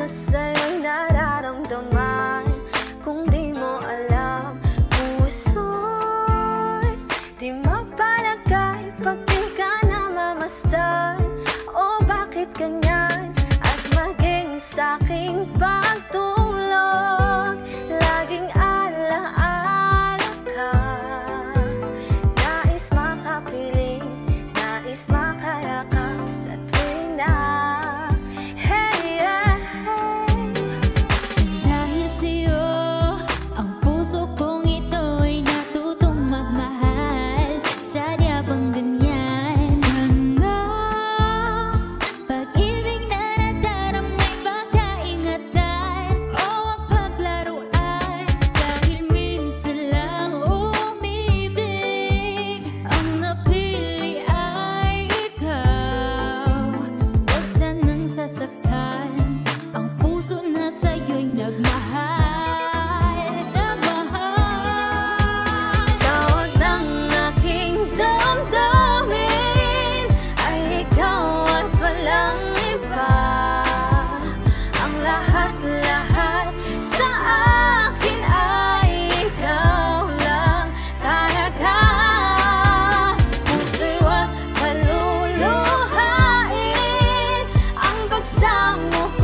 na sa'yo'y nararamdaman. Kung di mo alam, puso'y di mapalagay pag di ka namamasdan. O bakit ganyan? At maging sa'king pagtulog, laging alaala ka. Nais makapiling, nais makayakap sa tuwing na hey, yeah, hey. Dahil sa'yo, ang puso kong ito'y natutong magmahal. Sadya bang ganyan? Sana pag-ibig na nadaramay pagkaingatan o ang paglaruan. Dahil minsan lang umibig, ang napili ay ikaw. Huwag sanang sasaktan ang puso na sa'yo'y nagmahal, nagmahal. Tawag ng aking damdamin ay ikaw at walang iba. Ang lahat-lahat sa akin ay ikaw lang talaga. Puso'y huwag kaluluhain ang pagsamo